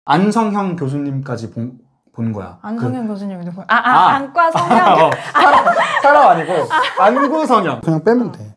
안성형 교수님까지 본 거야. 안성형 교수님이 누구야? 안과 성형. 사람 아니고 안구 성형. 그냥 빼면 돼.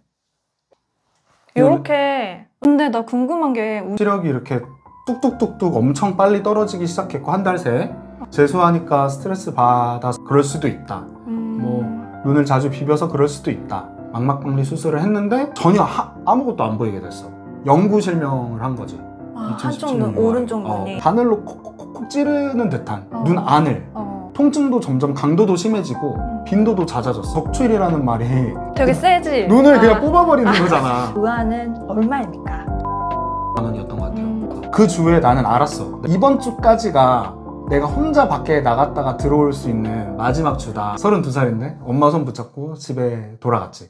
요렇게. 근데 나 궁금한 게 시력이 이렇게 뚝뚝뚝뚝 엄청 빨리 떨어지기 시작했고 한 달 새에 재수하니까 스트레스 받아서 그럴 수도 있다. 뭐 눈을 자주 비벼서 그럴 수도 있다. 망막박리 수술을 했는데 전혀 아무것도 안 보이게 됐어. 영구 실명을 한 거지. 한쪽 눈, 오른쪽 눈이 바늘로 콕콕콕 찌르는 듯한 눈 안을. 통증도 점점 강도도 심해지고 빈도도 잦아졌어. 적출이라는 말이 되게 세지? 눈을 그냥 뽑아버리는 거잖아. 의안은 얼마입니까? 10,000원이었던 것 같아요. 그 주에 나는 알았어. 이번 주까지가 내가 혼자 밖에 나갔다가 들어올 수 있는 마지막 주다. 32살인데 엄마 손 붙잡고 집에 돌아갔지.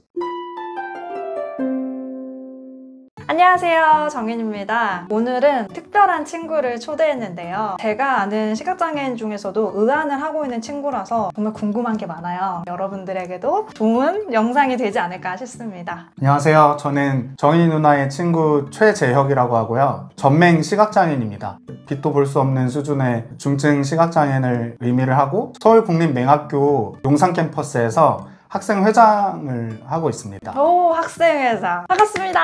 안녕하세요, 정인입니다. 오늘은 특별한 친구를 초대했는데요. 제가 아는 시각장애인 중에서도 의안을 하고 있는 친구라서 정말 궁금한 게 많아요. 여러분들에게도 좋은 영상이 되지 않을까 싶습니다. 안녕하세요. 저는 정인 누나의 친구 최재혁이라고 하고요. 전맹 시각장애인입니다. 빛도 볼 수 없는 수준의 중증 시각장애인을 의미를 하고 서울국립맹학교 용산캠퍼스에서 학생회장을 하고 있습니다. 오, 학생회장. 반갑습니다.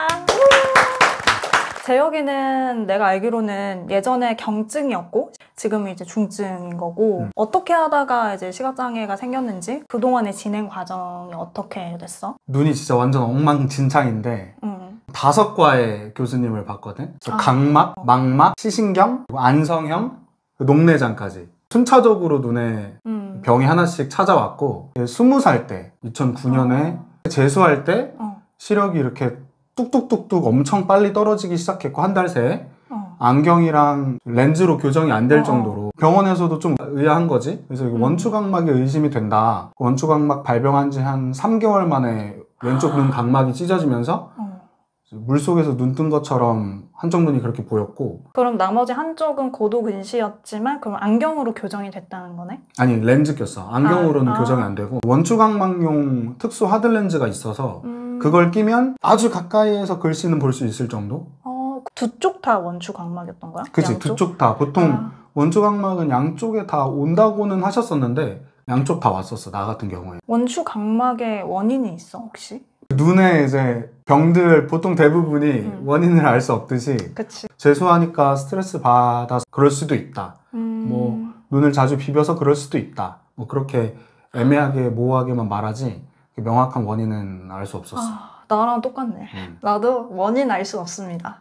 재혁이는 내가 알기로는 예전에 경증이었고 지금은 이제 중증인 거고 어떻게 하다가 이제 시각장애가 생겼는지 그동안의 진행 과정이 어떻게 됐어? 눈이 진짜 완전 엉망진창인데 5과의 교수님을 봤거든. 각막, 망막, 시신경, 안성형, 녹내장까지 순차적으로 눈에 병이 하나씩 찾아왔고 20살 때 2009년에 재수할 때 시력이 이렇게 뚝뚝뚝뚝 엄청 빨리 떨어지기 시작했고 한 달 새에 안경이랑 렌즈로 교정이 안 될 정도로 병원에서도 좀 의아한 거지. 그래서 원추각막에 의심이 된다. 원추각막 발병한 지 한 3개월 만에 왼쪽 눈 각막이 찢어지면서 물속에서 눈 뜬 것처럼 한쪽 눈이 그렇게 보였고. 그럼 나머지 한쪽은 고도 근시였지만 그럼 안경으로 교정이 됐다는 거네? 아니, 렌즈 꼈어. 안경으로는 교정이 안 되고 원추각막용 특수 하드렌즈가 있어서 그걸 끼면 아주 가까이에서 글씨는 볼 수 있을 정도? 두 쪽 다 원추각막이었던 거야? 그치, 두 쪽 다. 보통 원추각막은 양쪽에 다 온다고는 하셨었는데 양쪽 다 왔었어, 나 같은 경우에. 원추각막의 원인이 있어, 혹시? 눈에 이제 병들 보통 대부분이 원인을 알 수 없듯이 그치. 재수하니까 스트레스 받아서 그럴 수도 있다. 뭐 눈을 자주 비벼서 그럴 수도 있다. 뭐 그렇게 애매하게 모호하게만 말하지 명확한 원인은 알 수 없었어. 나랑 똑같네. 나도 원인 알 수 없습니다.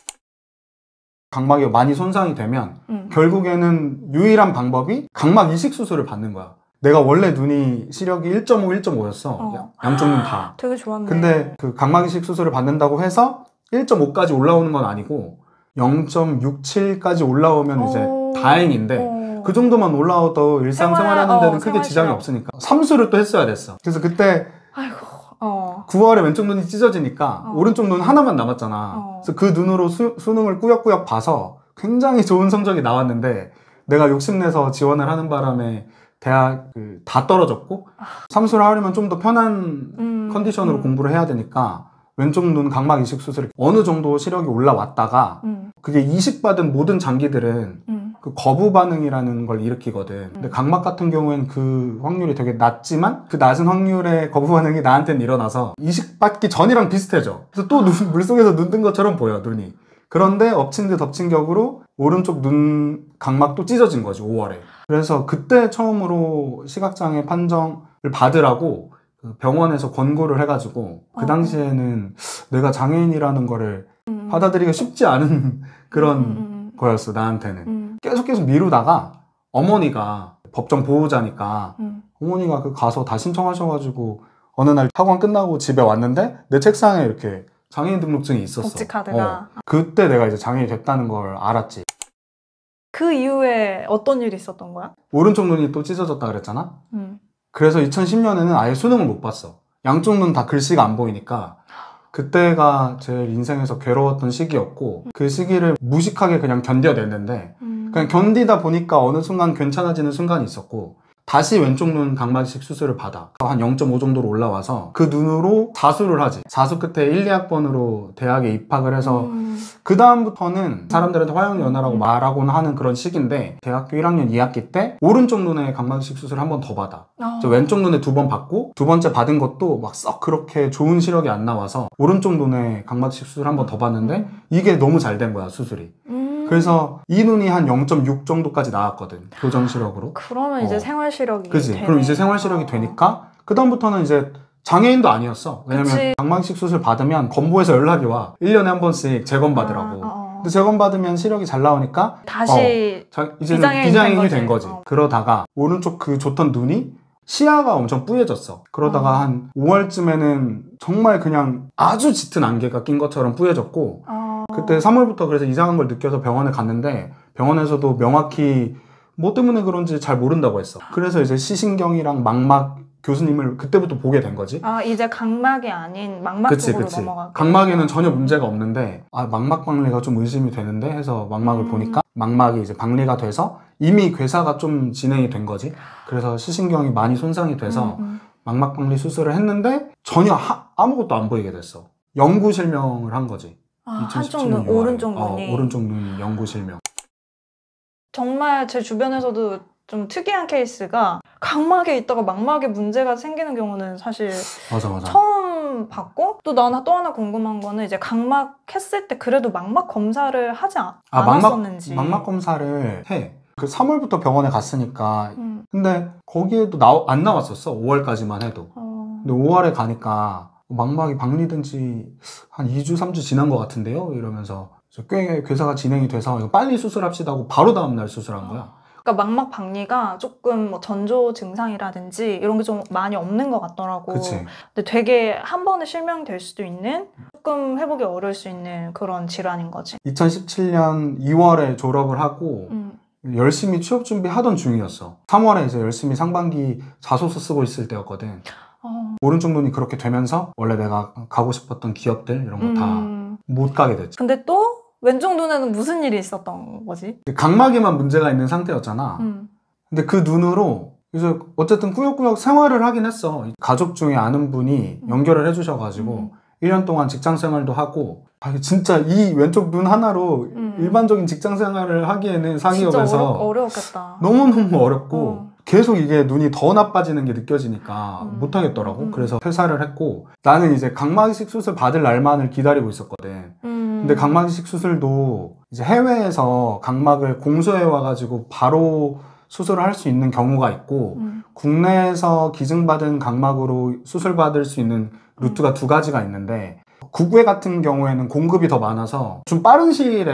각막이 많이 손상이 되면 결국에는 유일한 방법이 각막 이식 수술을 받는 거야. 내가 원래 눈이 시력이 1.5, 1.5였어. 양쪽 눈 다. 되게 좋았네. 근데 그 각막 이식 수술을 받는다고 해서 1.5까지 올라오는 건 아니고 0.67까지 올라오면 이제 다행인데 그 정도만 올라와도 일상생활하는 데는 크게 지장이 없으니까 삼수를 또 했어야 됐어. 그래서 그때 9월에 왼쪽 눈이 찢어지니까 오른쪽 눈 하나만 남았잖아. 그래서 그 눈으로 수능을 꾸역꾸역 봐서 굉장히 좋은 성적이 나왔는데 내가 욕심내서 지원을 하는 바람에 대학 다 떨어졌고 삼수를 하려면 좀 더 편한 컨디션으로 공부를 해야 되니까 왼쪽 눈 각막 이식 수술이 어느 정도 시력이 올라왔다가 그게 이식받은 모든 장기들은 그 거부 반응이라는 걸 일으키거든. 근데 각막 같은 경우에는 그 확률이 되게 낮지만 그 낮은 확률의 거부 반응이 나한테는 일어나서 이식받기 전이랑 비슷해져. 그래서 또 물속에서 눈 뜬 것처럼 보여, 눈이. 그런데 엎친 데 덮친 격으로 오른쪽 눈 각막도 찢어진 거지, 5월에. 그래서 그때 처음으로 시각장애 판정을 받으라고 병원에서 권고를 해가지고 그 당시에는 내가 장애인이라는 거를 받아들이기가 쉽지 않은 그런 거였어, 나한테는. 계속 미루다가 어머니가 법정 보호자니까 어머니가 가서 다 신청하셔가지고 어느 날 학원 끝나고 집에 왔는데 내 책상에 이렇게 장애인 등록증이 있었어. 복지카드가. 그때 내가 이제 장애인이 됐다는 걸 알았지. 그 이후에 어떤 일이 있었던 거야? 오른쪽 눈이 또 찢어졌다 그랬잖아? 그래서 2010년에는 아예 수능을 못 봤어. 양쪽 눈 다 글씨가 안 보이니까 그때가 제일 인생에서 괴로웠던 시기였고 그 시기를 무식하게 그냥 견뎌냈는데 그냥 견디다 보니까 어느 순간 괜찮아지는 순간이 있었고 다시 왼쪽 눈 각막이식 수술을 받아. 한 0.5 정도로 올라와서 그 눈으로 자수를 하지. 자수 끝에 1, 2학번으로 대학에 입학을 해서 그 다음부터는 사람들한테 화양연화라고 말하곤 하는 그런 시기인데 대학교 1학년 2학기 때 오른쪽 눈에 각막이식 수술을 한 번 더 받아. 왼쪽 눈에 2번 받고 두 번째 받은 것도 막 썩 그렇게 좋은 시력이 안 나와서 오른쪽 눈에 각막이식 수술 한 번 더 받는데 이게 너무 잘 된 거야, 수술이. 그래서 이 눈이 한 0.6 정도까지 나왔거든, 교정 시력으로. 그러면 이제 생활 시력이 그치. 되네. 그럼 이제 생활 시력이 되니까 그 다음부터는 이제 장애인도 아니었어. 왜냐면 그치. 각막이식 수술 받으면 건보에서 연락이 와. 1년에 한 번씩 재검 받으라고. 근데 재검 받으면 시력이 잘 나오니까 다시 이제는 비장애인이 된 거지. 그러다가 오른쪽 그 좋던 눈이 시야가 엄청 뿌얘졌어. 그러다가 한 5월쯤에는 정말 그냥 아주 짙은 안개가 낀 것처럼 뿌얘졌고 그때 3월부터 그래서 이상한 걸 느껴서 병원에 갔는데 병원에서도 명확히 뭐 때문에 그런지 잘 모른다고 했어. 그래서 이제 시신경이랑 망막 교수님을 그때부터 보게 된 거지. 이제 각막이 아닌 망막 쪽으로 넘어가고. 각막에는 전혀 문제가 없는데 망막 박리가 좀 의심이 되는데 해서 망막을 보니까 망막이 이제 박리가 돼서 이미 괴사가 좀 진행이 된 거지. 그래서 시신경이 많이 손상이 돼서 망막 박리 수술을 했는데 전혀 아무것도 안 보이게 됐어. 영구 실명을 한 거지. 한쪽 눈, 오른쪽 눈이. 오른쪽 눈 영구 실명. 정말 제 주변에서도 좀 특이한 케이스가 각막에 있다가 망막에 문제가 생기는 경우는 사실 맞아. 처음 봤고 또 나는 또 하나 궁금한 거는 이제 각막 했을 때 그래도 망막 검사를 하지 않았었는지. 망막 검사를 해. 그 3월부터 병원에 갔으니까 근데 거기에도 안 나왔었어. 5월까지만 해도. 근데 5월에 가니까 망막이 박리된 지 한 2주, 3주 지난 것 같은데요? 이러면서 꽤 괴사가 진행이 돼서 이거 빨리 수술합시다 하고 바로 다음날 수술한 거야. 그러니까 망막 박리가 조금 뭐 전조 증상이라든지 이런 게 좀 많이 없는 것 같더라고. 그치. 근데 되게 한 번에 실명될 수도 있는 조금 회복이 어려울 수 있는 그런 질환인 거지. 2017년 2월에 졸업을 하고 열심히 취업 준비하던 중이었어. 3월에 이제 열심히 상반기 자소서 쓰고 있을 때였거든. 오른쪽 눈이 그렇게 되면서 원래 내가 가고 싶었던 기업들 이런 거 다 못 가게 됐지. 근데 또 왼쪽 눈에는 무슨 일이 있었던 거지? 각막에만 문제가 있는 상태였잖아. 근데 그 눈으로 이제 어쨌든 꾸역꾸역 생활을 하긴 했어. 가족 중에 아는 분이 연결을 해주셔가지고 1년 동안 직장 생활도 하고 진짜 이 왼쪽 눈 하나로 일반적인 직장 생활을 하기에는 상기업에서 진짜 어려웠겠다. 너무너무 어렵고 계속 이게 눈이 더 나빠지는 게 느껴지니까 못하겠더라고. 그래서 퇴사를 했고 나는 이제 각막이식 수술 받을 날만을 기다리고 있었거든. 근데 각막이식 수술도 이제 해외에서 각막을 공소해 와가지고 바로 수술을 할 수 있는 경우가 있고 국내에서 기증받은 각막으로 수술받을 수 있는 루트가 두 가지가 있는데 국외 같은 경우에는 공급이 더 많아서 좀 빠른 시일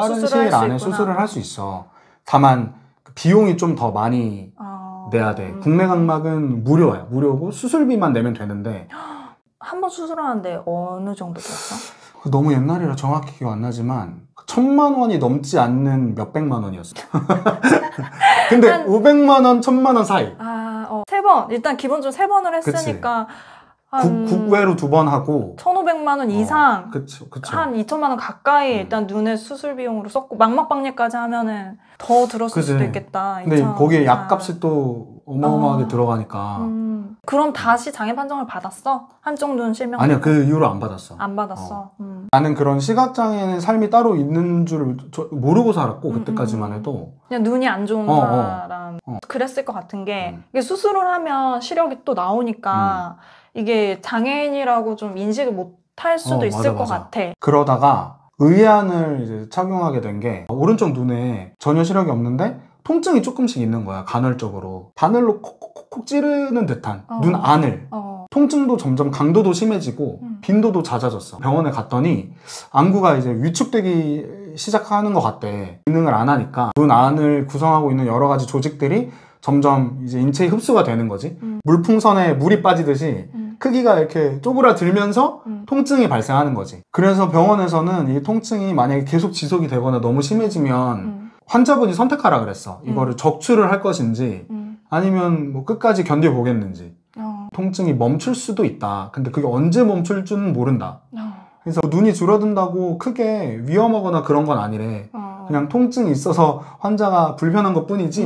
안에 수술을 할 수 있어. 다만 비용이 좀 더 많이 내야 돼. 국내 각막은 무료고 수술비만 내면 되는데 한 번 수술하는데 어느 정도 들었어? 너무 옛날이라 정확히 기억 안 나지만 1,000만 원이 넘지 않는 몇백만 원이었어. 근데 500만 원, 1,000만 원 사이. 3번. 일단 기본적으로 3번을 했으니까 국외로 2번 하고 1,500만 원 이상 그쵸. 한 2,000만 원 가까이 일단 눈에 수술 비용으로 썼고 망막 박리까지 하면은 더 들었을 수도 있겠다. 근데 거기에 약값이 또 어마어마하게 들어가니까 그럼 다시 장애 판정을 받았어? 한쪽 눈 실명? 아니야, 그 이후로 안 받았어. 안 받았어. 나는 그런 시각장애는 삶이 따로 있는 줄 모르고 살았고 그때까지만 해도 그냥 눈이 안 좋은 사람 그랬을 것 같은 게 이게 수술을 하면 시력이 또 나오니까 이게 장애인이라고 좀 인식을 못할 수도 있을 것 같아. 그러다가 의안을 이제 착용하게 된 게 오른쪽 눈에 전혀 시력이 없는데 통증이 조금씩 있는 거야. 간헐적으로 바늘로 콕콕콕 찌르는 듯한 눈 안을. 통증도 점점 강도도 심해지고 빈도도 잦아졌어. 병원에 갔더니 안구가 이제 위축되기 시작하는 것 같대. 기능을 안 하니까 눈 안을 구성하고 있는 여러 가지 조직들이 점점 이제 인체에 흡수가 되는 거지. 물풍선에 물이 빠지듯이 크기가 이렇게 쪼그라들면서 통증이 발생하는 거지. 그래서 병원에서는 이 통증이 만약에 계속 지속이 되거나 너무 심해지면 환자분이 선택하라 그랬어. 이거를 적출을 할 것인지 아니면 뭐 끝까지 견뎌보겠는지. 통증이 멈출 수도 있다. 근데 그게 언제 멈출 줄은 모른다. 그래서 눈이 줄어든다고 크게 위험하거나 그런 건 아니래. 그냥 통증이 있어서 환자가 불편한 것 뿐이지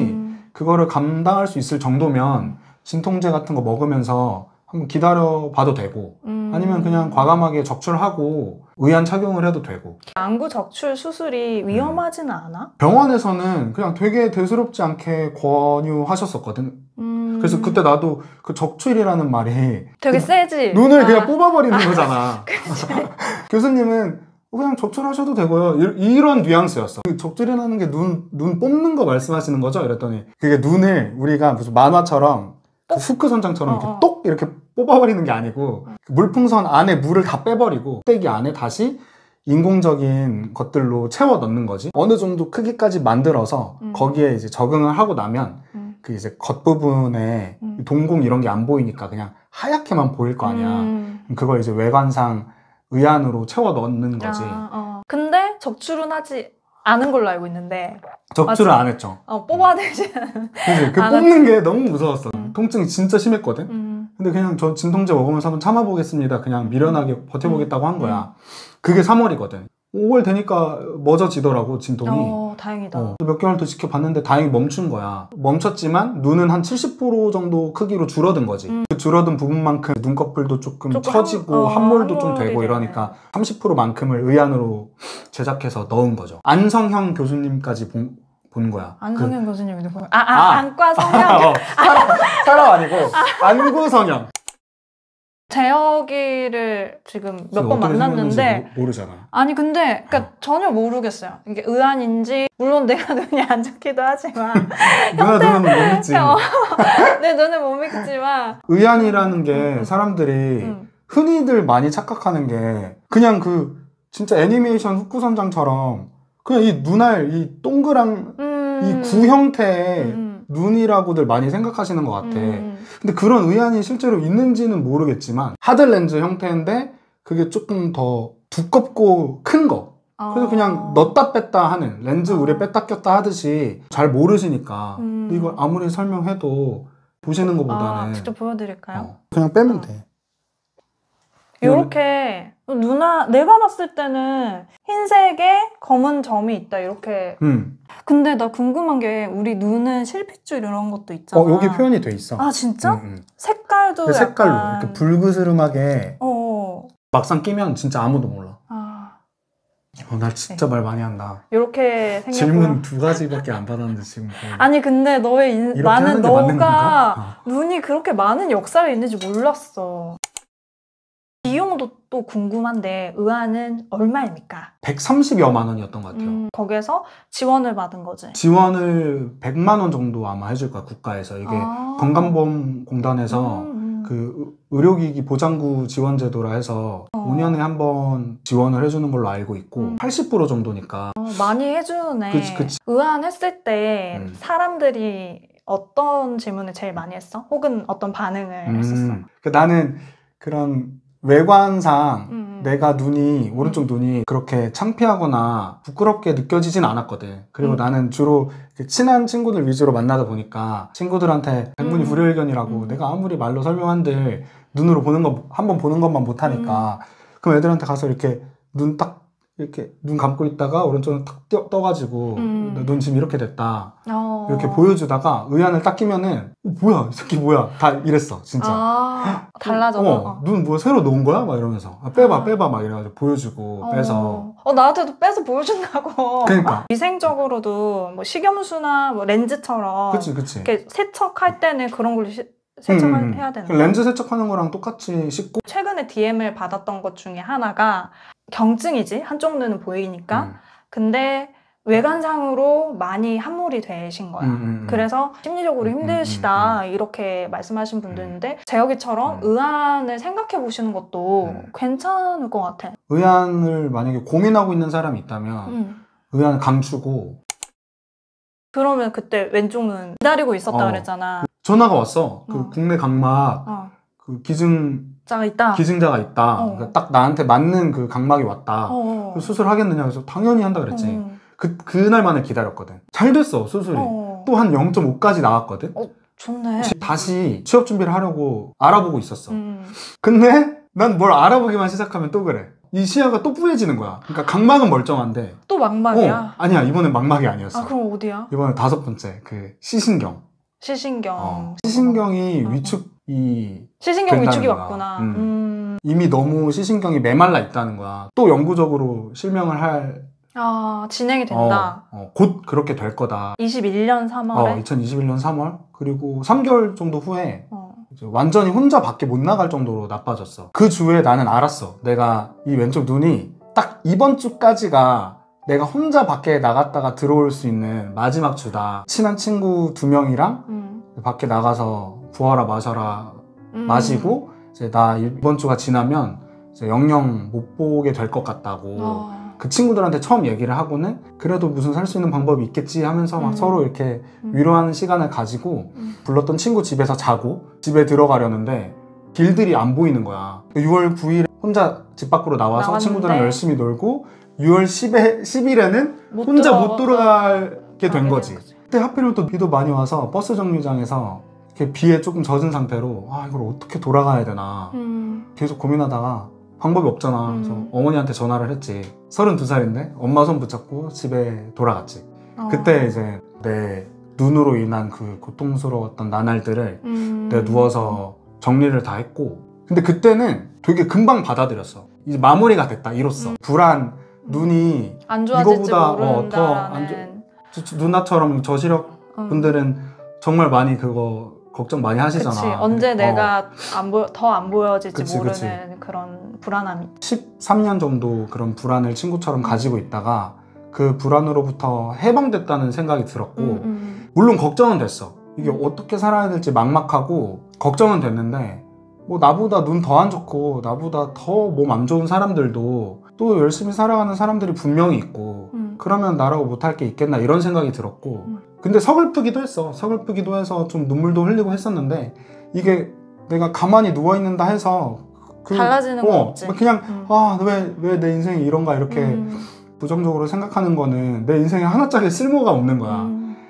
그거를 감당할 수 있을 정도면 진통제 같은 거 먹으면서 한번 기다려 봐도 되고 아니면 그냥 과감하게 적출하고 의안 착용을 해도 되고. 안구 적출 수술이 위험하지는 않아? 병원에서는 그냥 되게 대수롭지 않게 권유하셨었거든. 그래서 그때 나도 그 적출이라는 말이 되게 세지? 눈을 그냥 뽑아버리는 거잖아. 교수님은 그냥 적출하셔도 되고요. 이런 뉘앙스였어. 그 적출이라는 게 눈 뽑는 거 말씀하시는 거죠? 이랬더니 그게 눈을 우리가 무슨 만화처럼 그 후크 선장처럼 이렇게 똑 이렇게 뽑아버리는 게 아니고 물풍선 안에 물을 다 빼버리고 떼기 안에 다시 인공적인 것들로 채워 넣는 거지. 어느 정도 크기까지 만들어서 거기에 이제 적응을 하고 나면 그 이제 겉부분에 동공 이런 게 안 보이니까 그냥 하얗게만 보일 거 아니야. 그걸 이제 외관상 의안으로 채워 넣는 거지. 근데 적출은 하지 않은 걸로 알고 있는데. 적출을 안 했죠. 뽑아내지. 그치? 그 뽑는 게 너무 무서웠어. 통증이 진짜 심했거든. 근데 그냥 저 진통제 먹으면서 한번 참아보겠습니다. 그냥 미련하게 버텨보겠다고 한 거야. 그게 3월이거든. 5월 되니까 멎어지더라고, 진통이. 다행이다. 몇 개월 더 지켜봤는데 다행히 멈춘 거야. 멈췄지만 눈은 한 70% 정도 크기로 줄어든 거지. 그 줄어든 부분만큼 눈꺼풀도 조금 처지고 함몰도 좀 되고 이러니까 30%만큼을 의안으로 제작해서 넣은 거죠. 안성형 교수님까지 본 거야. 안성형 교수님이 누구야? 안과 성형? 사람 아니고 안구 성형. 재혁이를 지금 몇 번 만났는데 모르잖아. 아니 근데 그러니까 전혀 모르겠어요. 이게 의안인지 물론 내가 눈이 안 좋기도 하지만 누나 눈은 못 믿지. 내 눈은 못 믿지만 의안이라는 게 사람들이 흔히들 많이 착각하는 게 그냥 그 진짜 애니메이션 후크선장처럼 그냥 이 눈알 이 동그란 이 구 형태의 눈이라고들 많이 생각하시는 것 같아. 근데 그런 의안이 실제로 있는지는 모르겠지만 하드렌즈 형태인데 그게 조금 더 두껍고 큰 거. 그래서 그냥 넣었다 뺐다 하는 렌즈 우리 뺐다 꼈다 하듯이 잘 모르시니까 이걸 아무리 설명해도 보시는 것보다는 직접 보여드릴까요? 그냥 빼면 돼. 이렇게 내가 봤을 때는 흰색에 검은 점이 있다 이렇게. 근데 나 궁금한 게 우리 눈은 실핏줄 이런 것도 있잖아. 여기 표현이 돼 있어. 아 진짜? 색깔도 그 색깔로 약간... 이렇게 불그스름하게 막상 끼면 진짜 아무도 몰라. 나 진짜 말 많이 한다. 이렇게 생겼고요. 질문 2가지밖에 안 받았는데 지금 아니 근데 나는 너가 눈이 그렇게 많은 역사가 있는지 몰랐어. 비용도 또 궁금한데 의안은 얼마입니까? 130여만 원이었던 것 같아요. 거기에서 지원을 받은 거지? 지원을 100만 원 정도 아마 해줄 거야, 국가에서. 이게 건강보험공단에서 그 의료기기 보장구 지원제도라 해서 5년에 한 번 지원을 해주는 걸로 알고 있고 80% 정도니까 많이 해주네. 그치. 의안 했을 때 사람들이 어떤 질문을 제일 많이 했어? 혹은 어떤 반응을 했었어? 나는 그런 외관상 내가 오른쪽 눈이 그렇게 창피하거나 부끄럽게 느껴지진 않았거든. 그리고 나는 주로 친한 친구들 위주로 만나다 보니까 친구들한테 백문이 불여일견이라고 내가 아무리 말로 설명한들 눈으로 한번 보는 것만 못하니까 그럼 애들한테 가서 이렇게 눈 감고 있다가 오른쪽을 탁 떠가지고 눈 지금 이렇게 됐다 이렇게 보여주다가 의안을 딱 끼면은 뭐야 이 새끼 뭐야 다 이랬어 진짜. 달라져. 눈 뭐 새로 놓은 거야? 막 이러면서 빼봐 막 이래가지고 보여주고 빼서 나한테도 빼서 보여준다고. 그러니까 위생적으로도 뭐 식염수나 뭐 렌즈처럼 그치 이렇게 세척할 때는 그런 걸로 세척을 해야 되는 거야. 렌즈 세척하는 거랑 똑같이 씻고. 최근에 DM을 받았던 것 중에 하나가 경증이지 한쪽 눈은 보이니까 근데 외관상으로 많이 함몰이 되신 거야. 그래서 심리적으로 힘드시다 이렇게 말씀하신 분도 있는데 재혁이처럼 의안을 생각해 보시는 것도 괜찮을 것 같아. 의안을 만약에 고민하고 있는 사람이 있다면 의안을 감추고. 그러면 그때 왼쪽 눈 기다리고 있었다 그랬잖아. 전화가 왔어. 그 국내 각막 그 기증자가 있다. 그러니까 딱 나한테 맞는 그 각막이 왔다. 수술하겠느냐 그래서 당연히 한다 그랬지. 그날만에 기다렸거든. 잘 됐어 수술이. 또 한 0.5까지 나왔거든. 좋네. 다시 취업 준비를 하려고 알아보고 있었어. 근데 난 뭘 알아보기만 시작하면 또 그래. 이 시야가 또 뿌얘지는 거야. 그러니까 각막은 멀쩡한데. 또 망막이야? 아니야, 이번엔 망막이 아니었어. 아, 그럼 어디야? 이번엔 5번째, 그 시신경. 시신경. 시신경이 위축이 시신경 위축이 거야. 왔구나. 이미 너무 시신경이 메말라 있다는 거야. 또 영구적으로 실명을 할 진행이 된다. 곧 그렇게 될 거다. 21년 3월에? 2021년 3월. 그리고 3개월 정도 후에 이제 완전히 혼자 밖에 못 나갈 정도로 나빠졌어. 그 주에 나는 알았어. 내가 이 왼쪽 눈이 딱 이번 주까지가 내가 혼자 밖에 나갔다가 들어올 수 있는 마지막 주다. 친한 친구 2명이랑 밖에 나가서 부어라 마셔라 마시고 이제 나 이번 주가 지나면 이제 영영 못 보게 될 것 같다고 그 친구들한테 처음 얘기를 하고는 그래도 무슨 살 수 있는 방법이 있겠지 하면서 막 서로 이렇게 위로하는 시간을 가지고 불렀던 친구 집에서 자고 집에 들어가려는데 길들이 안 보이는 거야. 6월 9일에 혼자 집 밖으로 나와서 친구들이랑 열심히 놀고 6월 10일에는 혼자 못 돌아가게 된 거지. 그때 하필이면 또 비도 많이 와서 버스 정류장에서 이렇게 비에 조금 젖은 상태로 이걸 어떻게 돌아가야 되나 계속 고민하다가 방법이 없잖아. 그래서 어머니한테 전화를 했지. 32살인데 엄마 손 붙잡고 집에 돌아갔지. 그때 이제 내 눈으로 인한 그 고통스러웠던 나날들을 내가 누워서 정리를 다 했고 근데 그때는 되게 금방 받아들였어. 이제 마무리가 됐다 이로써. 불안, 눈이 안 좋아질지 이거보다 모른다라는 누나처럼 저시력 분들은 정말 많이 그거 걱정 많이 하시잖아. 그치. 언제 내가 더 안 보여질지 그치, 모르는 그치. 그런 불안함이 13년 정도 그런 불안을 친구처럼 가지고 있다가 그 불안으로부터 해방됐다는 생각이 들었고 물론 걱정은 됐어. 이게 어떻게 살아야 될지 막막하고 걱정은 됐는데 뭐 나보다 눈 더 안 좋고 나보다 더 몸 안 좋은 사람들도 또 열심히 살아가는 사람들이 분명히 있고 그러면 나라고 못할 게 있겠나 이런 생각이 들었고 근데 서글프기도 했어. 서글프기도 해서 좀 눈물도 흘리고 했었는데 이게 내가 가만히 누워있는다 해서 달라지는 건 없지. 그냥 왜 내 인생이 이런가 이렇게 부정적으로 생각하는 거는 내 인생에 하나짜리 쓸모가 없는 거야.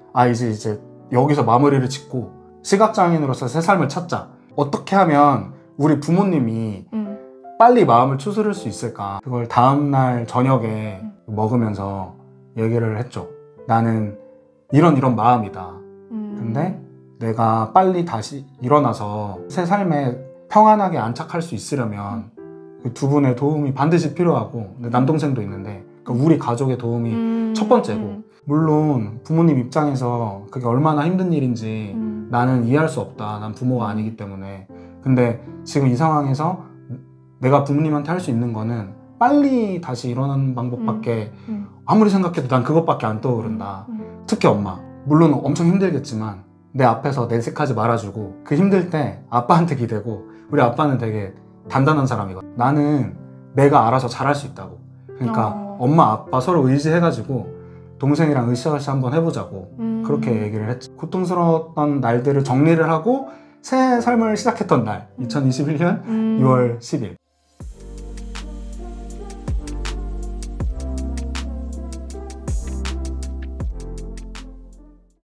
이제 여기서 마무리를 짓고 시각장애인으로서 새 삶을 찾자. 어떻게 하면 우리 부모님이 빨리 마음을 추스릴 수 있을까? 그걸 다음날 저녁에 먹으면서 얘기를 했죠. 나는 이런 마음이다. 근데 내가 빨리 다시 일어나서 새 삶에 평안하게 안착할 수 있으려면 그 두 분의 도움이 반드시 필요하고 남동생도 있는데 그러니까 우리 가족의 도움이 첫 번째고 물론 부모님 입장에서 그게 얼마나 힘든 일인지 나는 이해할 수 없다. 난 부모가 아니기 때문에. 근데 지금 이 상황에서 내가 부모님한테 할 수 있는 거는 빨리 다시 일어나는 방법밖에 아무리 생각해도 난 그것밖에 안 떠오른다. 특히 엄마. 물론 엄청 힘들겠지만 내 앞에서 내색하지 말아주고 그 힘들 때 아빠한테 기대고 우리 아빠는 되게 단단한 사람이거든. 나는 내가 알아서 잘할 수 있다고. 그러니까 엄마 아빠 서로 의지해가지고 동생이랑 으쌰으쌰 한번 해보자고 그렇게 얘기를 했지. 고통스러웠던 날들을 정리를 하고 새 삶을 시작했던 날 2021년 6월 10일